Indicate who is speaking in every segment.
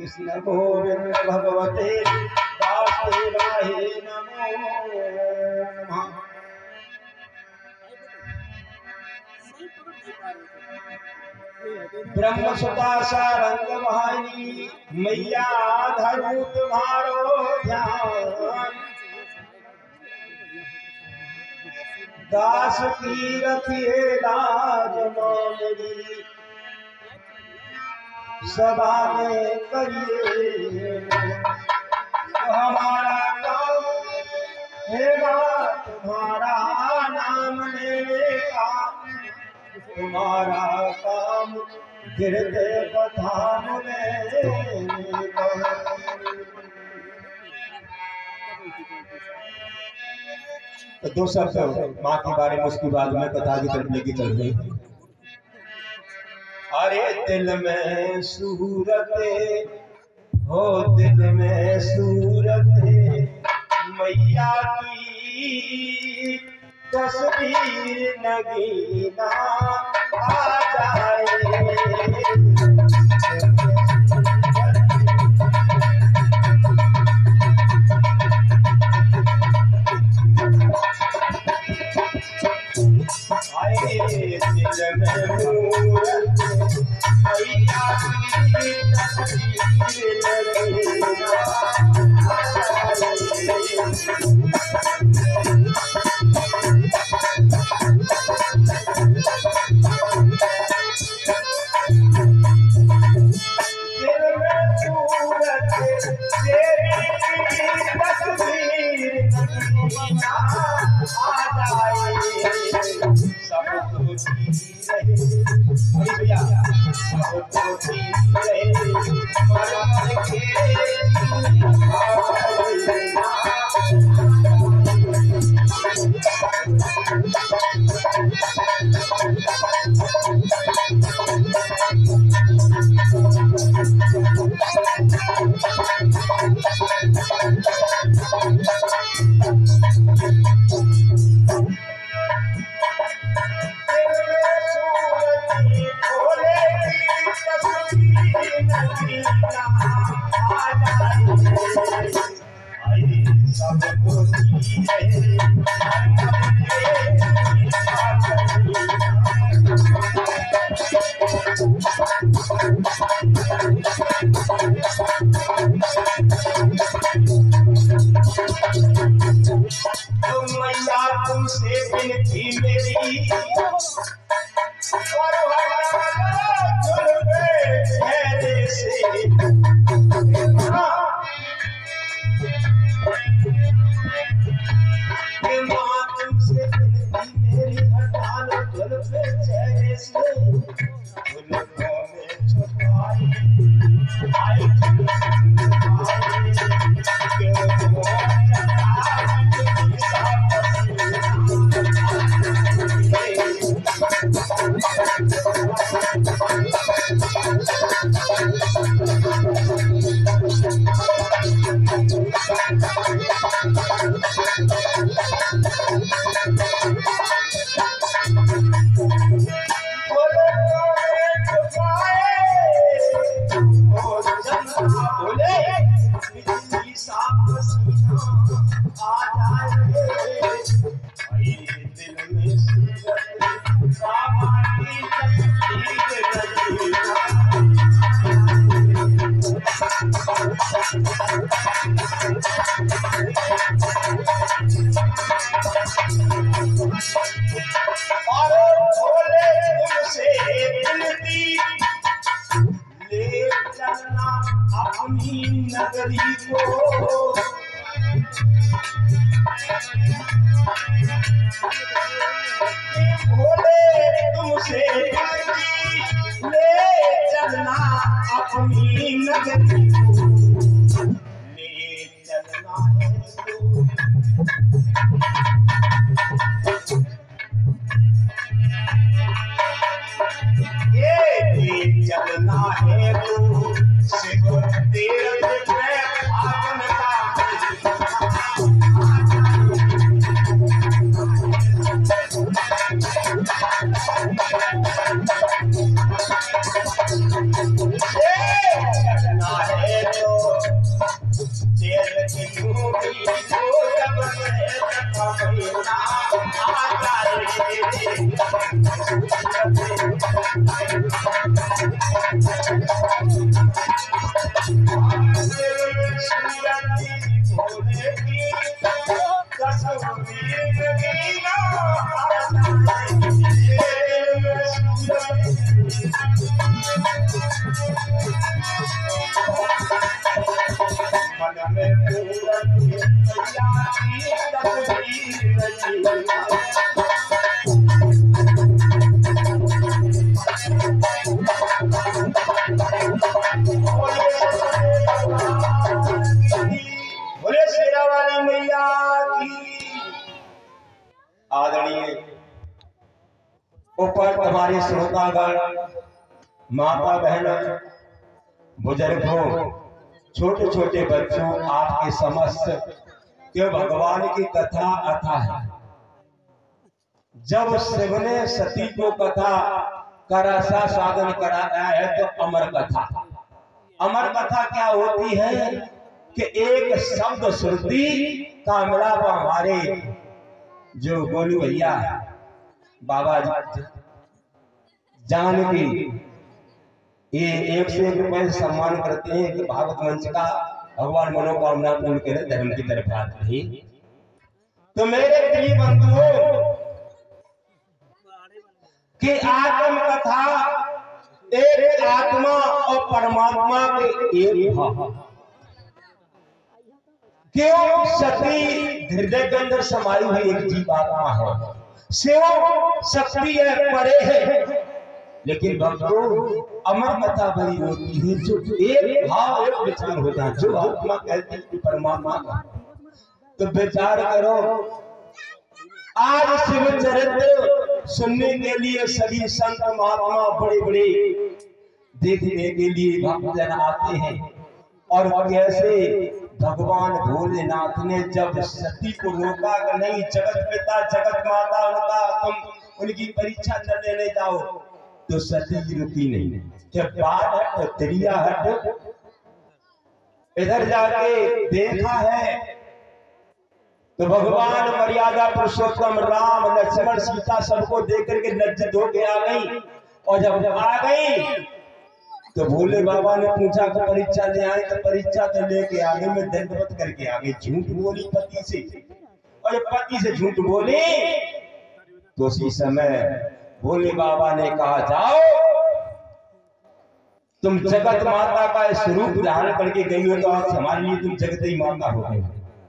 Speaker 1: कृष्ण गोविंद भगवते वासुदेवाय नमो नमः। ब्रह्म सुता सारंग वाहिनी मैया धरू तुम्हारो ध्यान, दास की रखिए लाज मोरी, सभा में करिए हमारा काम हेगा तुम्हारा नाम लेने का, तुम्हारा काम गिरते पठान लेने का। तो दो शब्द माँ के बारे में उसके बाद में कथा की तरफ लेके चल रही। अरे दिल में सूरत हो, दिल में सूरत मैया की तस्वीर नगीना आ जाए। दिल में मूरत मैया की तस्वीर नगीना आ जाए। तुमसे विनती मेरी और चेहरे से माँ तुमसे विनती मेरी हटा लो जुल्फे चेहरे से, जुल्फों में छुपाई आई नगरी को भोले तुमसे ले चलना अपनी नगरी को, ले चलना है ले चलना है तो शिव तीर्थ में भागन चलना है बोले शेरा वाली मैया की। आदरणीय ऊपर हमारे श्रोतागण, माता बहनों, बुजुर्गों, छोटे छोटे बच्चों, आपके समस्त के भगवान की कथा अथा है। जब शिव ने सती को कथा का रसा साधन कराया है तो अमर कथा। अमर कथा क्या होती है कि एक शब्द श्रुति का मिलाप हमारे जो गोलू भैया बाबा जानकी ये 1 से 1 रुपए से सम्मान करते हैं कि भागवत मंच का भगवान मनोकामना पूर्ण करे, धर्म की तरफ हाथ रही। तो मेरे प्रिय बंधुओं कि आत्म कथा एक आत्मा और परमात्मा के एक भाव। क्यों सती हृदय के अंदर समाई हुई एक जीवात्मा है, शिव शक्ति है, परे है, लेकिन भक्तों अमर कथा बड़ी होती है जो एक भाव एक विचार होता है, जो आत्मा कहती है परमात्मा का। तो विचार करो, आज शिव चरित्र सुनने के लिए सभी संत महात्मा बड़े बड़े देखने के लिए भक्तजन आते हैं। और कैसे भगवान भोलेनाथ ने जब सती को रोका कि नहीं, जगत पिता जगत माता उनका तुम उनकी परीक्षा न लेने जाओ, तो सती रुकी नहीं। जब बात है तो त्रिया हट इधर जाके देखा है तो भगवान मर्यादा पुरुषोत्तम राम लक्ष्मण सीता सबको देख करके लज्जित होके आ गई। और जब आ गई तो भोले बाबा ने पूछा कि परीक्षा ले आए, तो परीक्षा तो लेके आगे में दंडवत करके आगे झूठ बोली पति से, और पति से झूठ बोली तो उसी समय भोले बाबा ने कहा जाओ तुम जगत माता का स्वरूप धारण करके गई हो, तो आज हमारे लिए तुम जगत ही माता हो गए।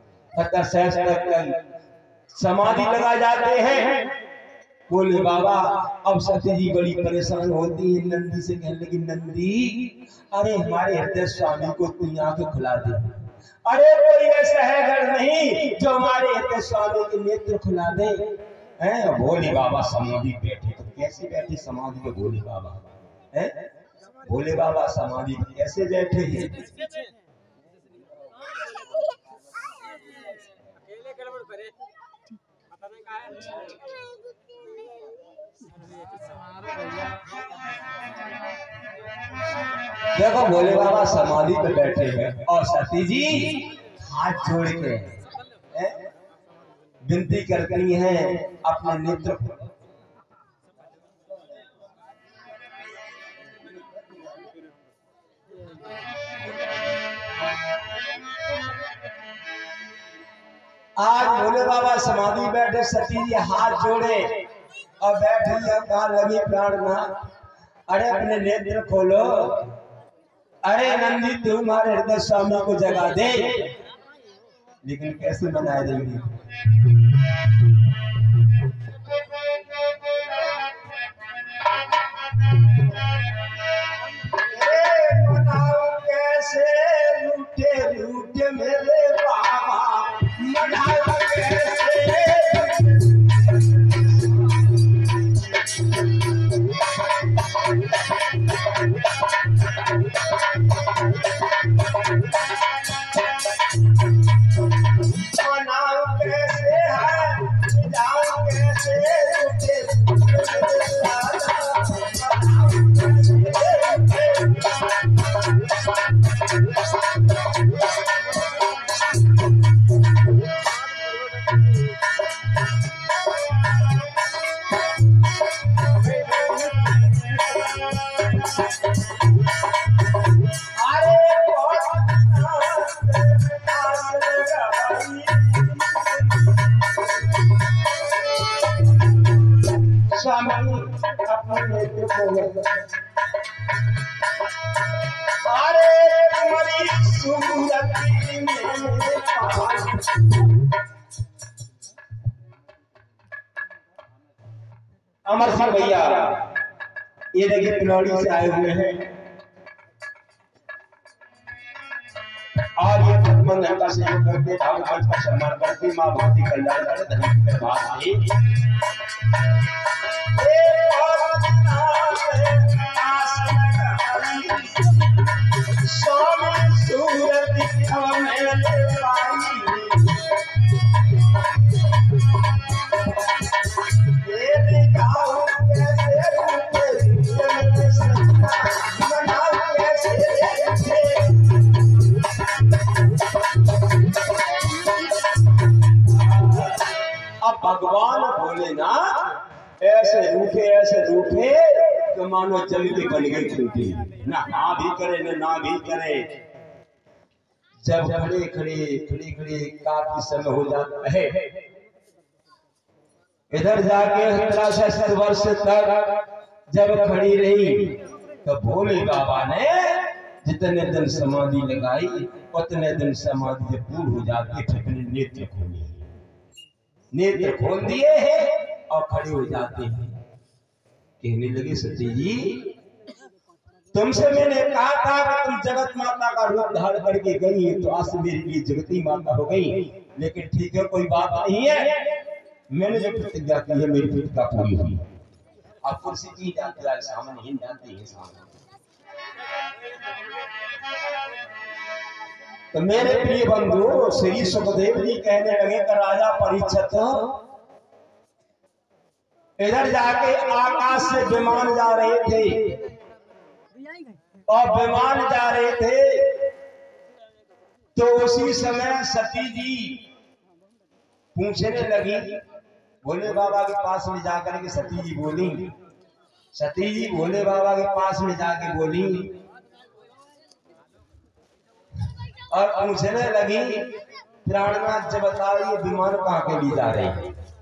Speaker 1: समाधि लगा जाते हैं बोले बाबा। अब सती जी बड़ी परेशान होती है, नंदी से कहने लगी नंदी अरे हमारे हृदय स्वामी को तू आंखें खुला दे। अरे कोई ऐसा है घर नहीं जो हमारे हृदय स्वामी के नेत्र खुला दे। हैं भोले बाबा समाधि बैठे, तो कैसे बैठे समाधि में भोले बाबा? हैं भोले बाबा समाधि में कैसे बैठे हैं? देखो भोले बाबा समाधि पे बैठे हैं और सती जी हाथ जोड़ के विनती करती हैं अपने नेत्र को। आज भोले बाबा समाधि बैठे, सती जी हाथ जोड़े और बैठी कहा लगी प्रार्थना, अरे अपने नेत्र खोलो, अरे नंदी तुम्हारे हृदय स्वामी को जगा दे। लेकिन कैसे बनाए देंगे? कैसे रूठे रूठे मेरे बाबा, मनाओ कैसे अरे तुम्हारी सूरत अमर सिंह भैया ये देखिए पिनौली से आए हुए हैं और ये भगवान का सहयोग करके भागवत का सम्मान करके मां भक्ति कल्याण करे धन के भाग से स्वामी सूरत हमें पाई ये गाओ अब भगवान भोलेनाथ ऐसे रूठे तो मानो जल के बन गई खूंटी ना भी करे ना भी करे। जब खड़े काफी समय हो जाता है इधर जाके 70 वर्ष तक जब खड़ी रही तो भोले बाबा ने जितने दिन समाधि लगाई उतने दिन समाधि जब पूर्ण हो जाती है फिर नेत्र खोल दिए हैं और खड़े हो जाते हैं। कहने लगे सती जी तुमसे मैंने कहा था कि तुम जगत माता का रूप धारण करके गई तो आज से मेरे लिए जगती माता हो गई, लेकिन ठीक है कोई बात नहीं है, मैंने जो प्रतिज्ञा की है मेरी प्रतिज्ञा पूरी हुई। आप कुर्सी की जानते हैं सामने ही जानते हैं सामने। तो मेरे प्रिय बंधु श्री सुखदेव जी कहने लगे कि राजा परीक्षित इधर जाके आकाश से विमान जा रहे थे और विमान जा रहे थे तो उसी समय सती जी पूछने लगी भोले बाबा के पास में जाकर के सती जी भोले बाबा के पास में जाके बोली और पूछने लगी प्राणनाथ जब बताओ ये विमान कहाँ के लिए जा रहे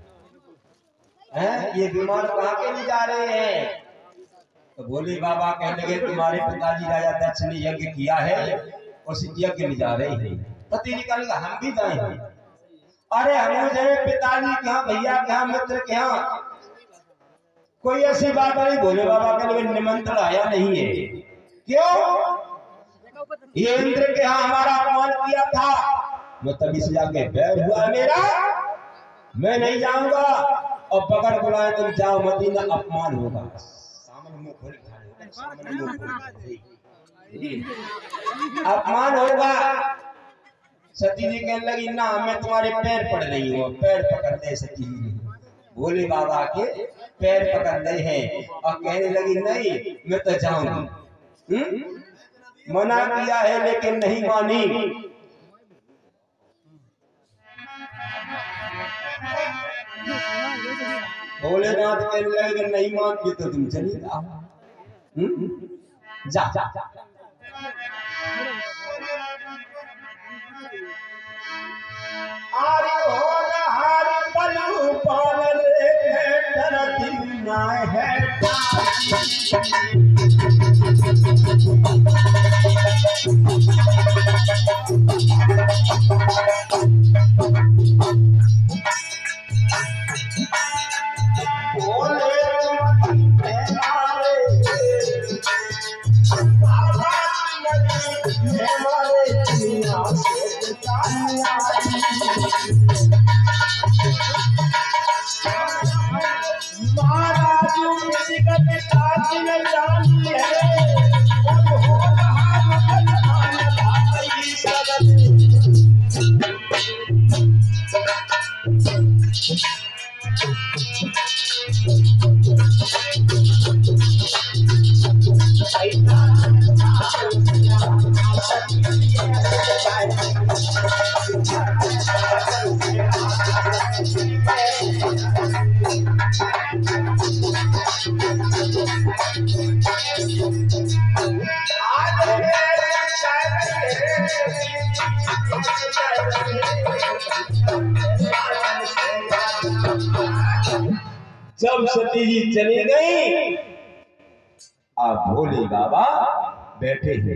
Speaker 1: हैं? ये विमान कहाँ के लिए जा रहे हैं? तो भोले बाबा कहने लगे तुम्हारे पिताजी राजा दक्ष ने यज्ञ किया है उस यज्ञ में जा रहे हैं। पति जी कहेंगे हम भी जाएंगे। अरे हम जाए पिताजी के यहाँ भैया के यहाँ मित्र के यहाँ कोई ऐसी बात नहीं। भोले बाबा के लिए निमंत्रण आया नहीं है। क्यों? ये इंद्र के यहाँ हमारा अपमान किया था, मैं तभी से जाके बैर हुआ मेरा, मैं नहीं जाऊंगा और पकड़ बुलाए तुम जाओ मदीना अपमान होगा। अपमान होगा। सती जी कहने लगी ना मैं तुम्हारे पैर पड़ रही हूँ। पैर पकड़ ले सती जी भोले बाबा के पैर पकड़ रहे हैं और कहने लगी नहीं मैं तो जाऊंगी। मना किया है लेकिन नहीं मानी। भोलेनाथ कहने लगे नहीं मानती तो तुम चली जाओ। जा आरे होना हार पलू पाल रे धरती ना है जब सती जी चली गई आप भोले बाबा बैठे हैं।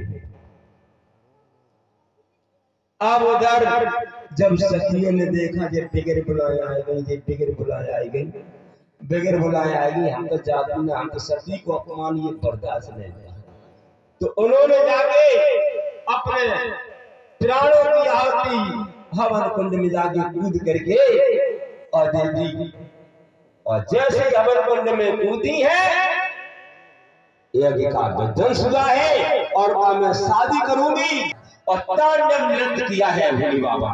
Speaker 1: अब उधर जब सखियों ने देखा जब बिगर बुलाया आ गई, जब बिगर बुलाया आ गई, बिगर बुलाया आएगी, हम तो जाती ना, हम तो सती को अपमान ये बर्दाश्त नहीं है। तो उन्होंने जाके अपने प्राणों की आहुति हवन कुंड में जाके कूद करके और दे दी। और जैसे हवन कुंड में कूदी है, यज्ञ का विध्वंस हुआ है और मैं शादी करूंगी और तांडव नृत्य किया है भोले बाबा।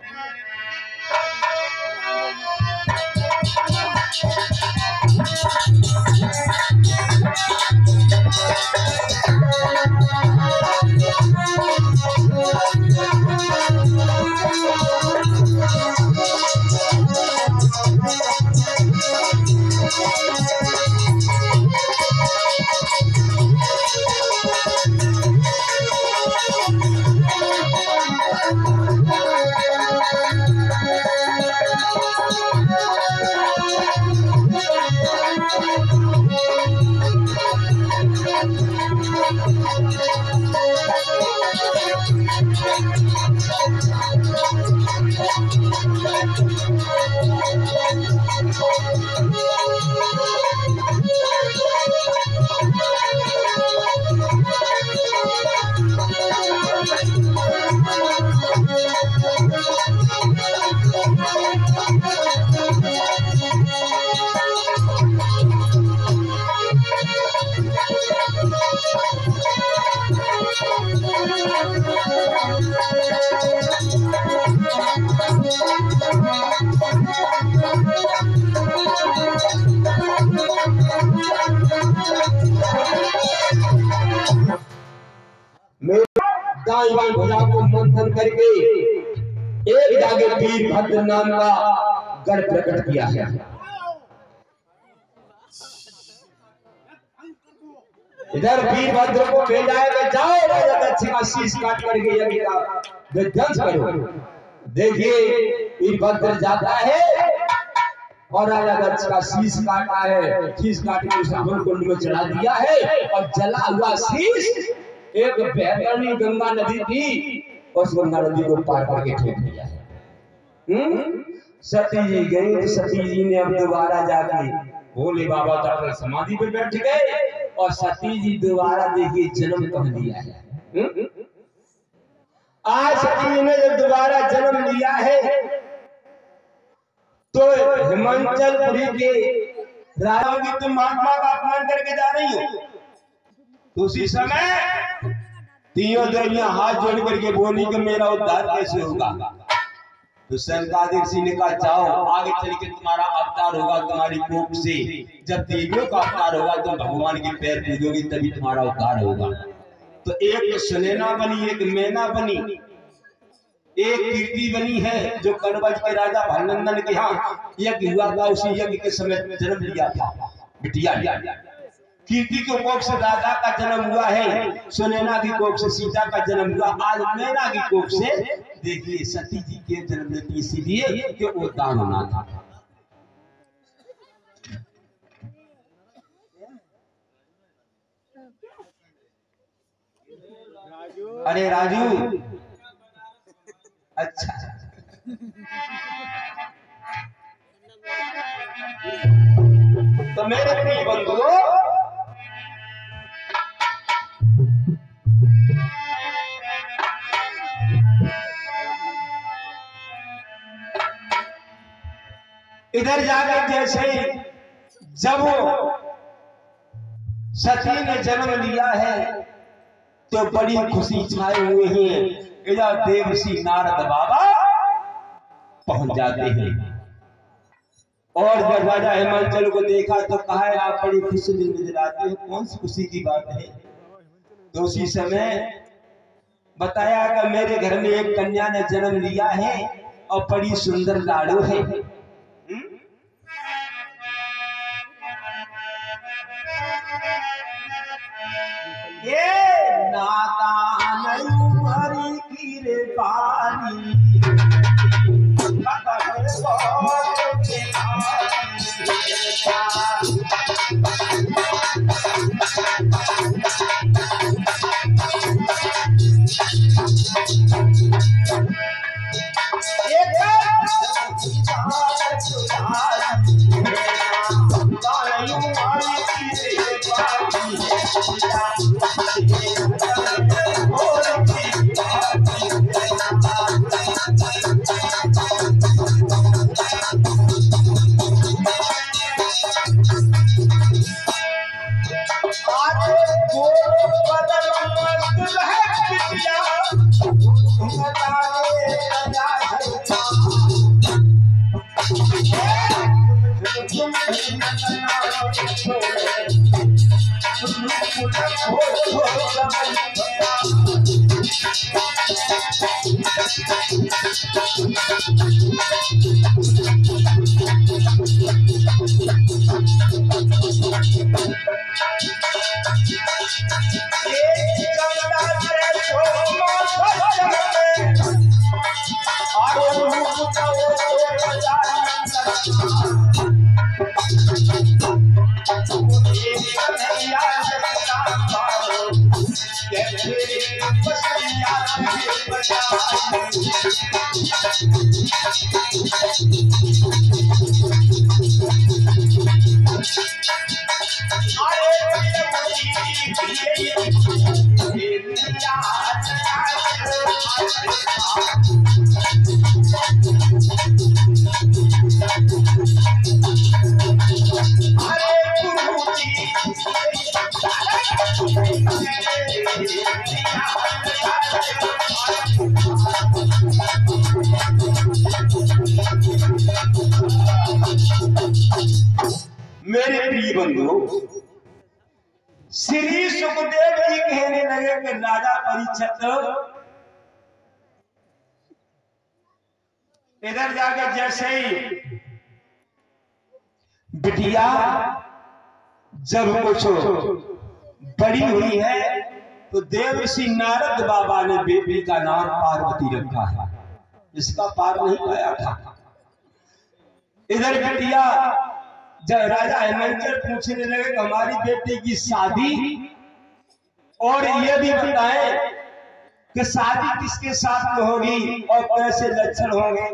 Speaker 1: दाई बाई भुजा को मंथन करके एक जागे वीरभद्र नाम का गढ़ प्रकट किया है। इधर वीरभद्र को भेजा है कि जाओ राजा दक्ष का शीश काट करके यज्ञ का विध्वंस करो। देखिए वीरभद्र जाता है और राजा दक्ष का शीश काटा है, शीश काट के उस हवन कुंड में चढ़ा दिया है और जला हुआ शीश एक बेहतरीन गंगा नदी थी, उस गंगा नदी को पार करके फेंक दिया है। सती जी गई तो सती जी ने अब दोबारा जाके भोले बाबा तक समाधि पे बैठ गए और सती जी दोबारा देखिए जन्म कह दिया है। आज सती जी ने जब दोबारा जन्म लिया है तो हिमाचलपुरी के राजा की तुम महात्मा का अपमान करके जा रही हो। तो उसी समय तीनों देवियां हाथ जोड़ करके बोली कि मेरा उद्धार कैसे होगा। तो शंकादिक सिंह ने कहा जाओ आगे चल के तुम्हारा अवतार होगा तुम्हारी कोख से, जब देवियों का अवतार होगा तुम भगवान के पैर पूजोगी तभी तुम्हारा उद्धार होगा। तो एक सुनैना बनी, एक मैना बनी, एक कीर्ति बनी है जो कनौज के राजा भालनंदन के यहाँ यज्ञ हुआ था, उसी यज्ञ के समय जन्म लिया था बिटिया। कीर्ति के कोख से राजा का जन्म हुआ है, सुनैना की कोख से सीता का जन्म हुआ, आज मैना की कोख से देखिए सती जी के जन्म लेती, इसीलिए कि वो दान होना था। अरे राजू, अच्छा तो मेरे प्रिय बंधुओं, इधर जाकर जैसे जब सती ने जन्म लिया है तो बड़ी खुशी छाए हुए हैं। इधर देवसी नारद बाबा पहुंच जाते हैं और जब राजा हिमाचल को देखा तो कहा आप बड़ी खुशी नजर आते हो, कौन सी खुशी की बात है। तो उसी समय बताया कि मेरे घर में एक कन्या ने जन्म लिया है और बड़ी सुंदर लाड़ू है। ये नादान हरी की रे पानी मेरे प्रिय बंधु, श्री सुखदेव जी कहने लगे कि राजा परीक्षित इधर जाकर जैसे ही बिटिया जब कुछ बड़ी हुई है तो देवर्षि नारद बाबा ने बेटी का नाम पार्वती रखा है, इसका पार नहीं पाया था। इधर बिटिया जब राजा हिमांचल पूछने लगे कि हमारी बेटी की शादी और ये भी बताएं कि शादी किसके साथ में होगी और कैसे लक्षण होंगे,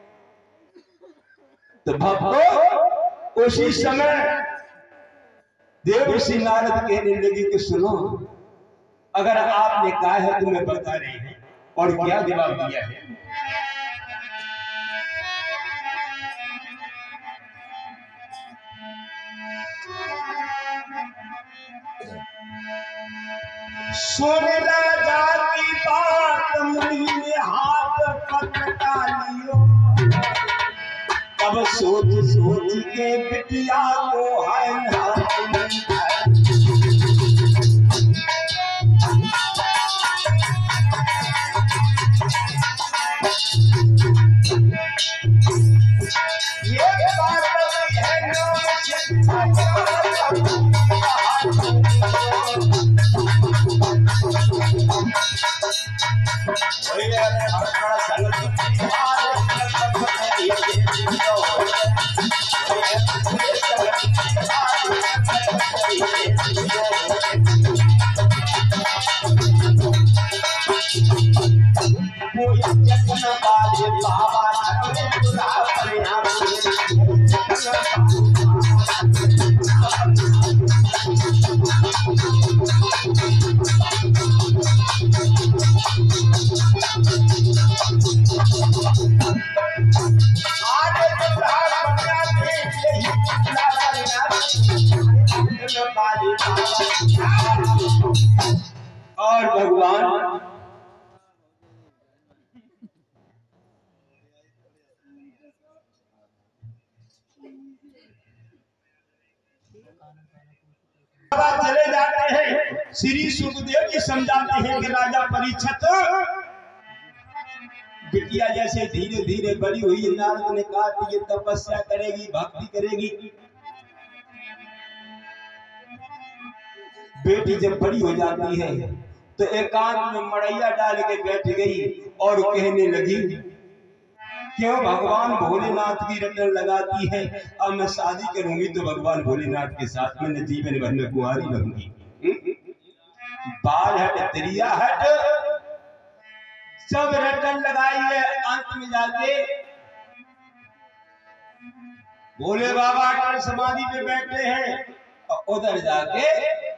Speaker 1: तो भक्तों उसी समय देवर्षि नारद कहने लगे कि सुनो, अगर आपने कहा है तो मैं बता रही हूं। और क्या जवाब दिया है? सुन राजा की बात, मुनि ने हाथ पकड़ा लियो, तब सोच सोच के बिटिया को है ये बात और भगवान चले जाते हैं। श्री सुखदेव जी समझाते हैं कि राजा परीक्षित, बिटिया जैसे धीरे धीरे बड़ी हुई, नारद ने कहा कि ये तपस्या करेगी, भक्ति करेगी। बेटी जब बड़ी हो जाती है तो एकांत में मड़ैया डाल के बैठ गई और कहने लगी, क्यों भगवान भोलेनाथ की रटन लगाती है, अब मैं शादी करूंगी तो भगवान भोलेनाथ के साथ में न जीवन भर में कुंवारी रहूंगी। बाल हट त्रिया हट, सब रटन लगाई है, अंत में जाके भोले बाबा अटल समाधि पे बैठे हैं और उधर जाके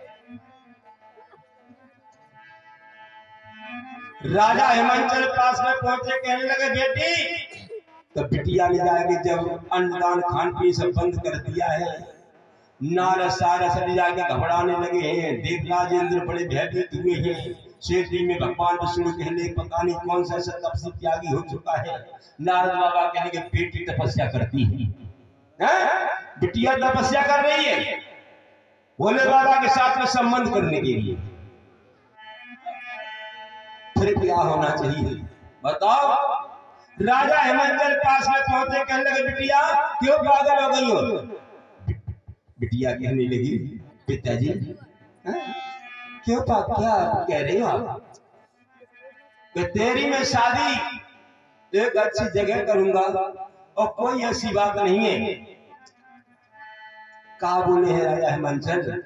Speaker 1: राजा हिमांचल पास में पहुंचे, कहने लगे बेटी। तो बिटिया ने जाके जब अन्नदान खान पीन सब बंद कर दिया है, नारद सारस ले जाके घबराने लगे हैं। देवराज इंद्र बड़े भयभीत हुए हैं। शेषी में भगवान विष्णु कहने पता नहीं कौन सा तपस्वी त्यागी हो चुका है। नारद बाबा कहने के बेटी तपस्या करती है, बिटिया तपस्या कर रही है भोले बाबा के साथ में संबंध करने के लिए। फिर क्या होना चाहिए बताओ। राजा हिमांचल पास में पहुंचे, कहने लगे बिटिया क्यों पागल हो गई हो। बिटिया कहने लगी पिताजी क्यों क्या कह रहे हो आप। तेरी मैं शादी एक अच्छी जगह करूंगा और कोई ऐसी बात नहीं है। कहा बोले हैं राजा हिमांचल।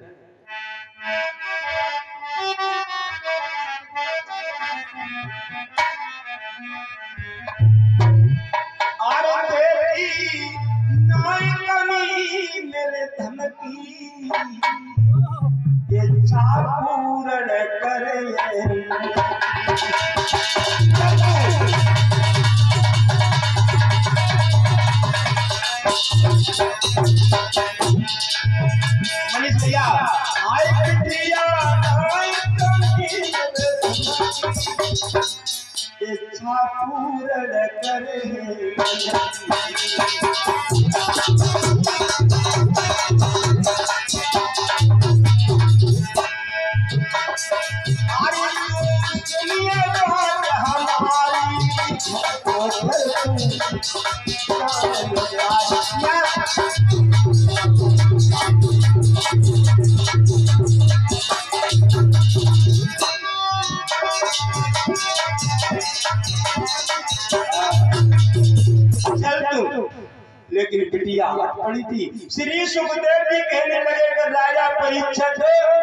Speaker 1: मेरे धन की ये पूर्ण करे मनीष भैया आए बिटिया इच्छा पूर्ण करे। लेकिन बिटिया हट पड़ी थी। श्री सुखदेव जी कहने लगे कि राजा परीक्षित,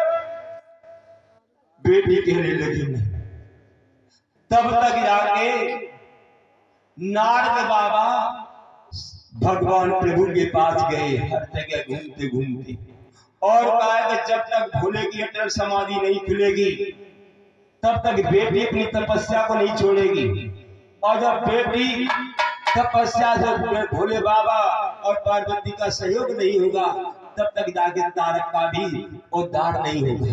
Speaker 1: बेटी कहने लगी नहीं। तब तक जाके नारद बाबा भगवान प्रभु के पास गए, हर जगह घूमते घूमते, और कहा कि जब तक भोले की अटल समाधि नहीं खुलेगी तब तक बेटी अपनी तपस्या को नहीं छोड़ेगी। और जब बेटी तपस्या से भोले बाबा और पार्वती का सहयोग नहीं होगा तब तक जाके तारक का भी उद्धार नहीं होगा।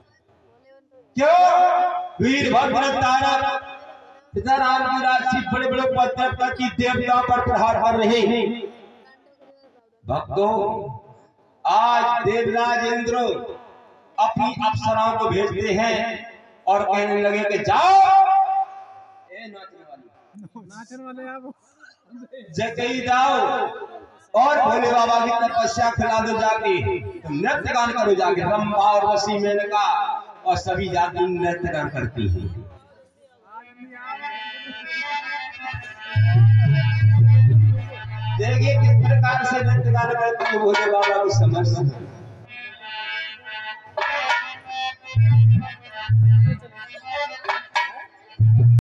Speaker 1: क्यों वीरभद्र तारक पिता राम की राशि बड़े बड़े पत्थर की देवताओं पर प्रहार कर रहे हैं। भक्तों आज देवराज इंद्र अपनी अप्सराओं को भेजते हैं और कहने लगे कि जाओ नाचने वाले आप जगई जाओ और भोले बाबा की तपस्या खिला दो, जाके नृत्य गान करो, जाके रंभा और वसी मेनका और सभी जाति नृत्य गान करती है। देखिए किस प्रकार से नृत्य गान करती है भोले बाबा की समझ।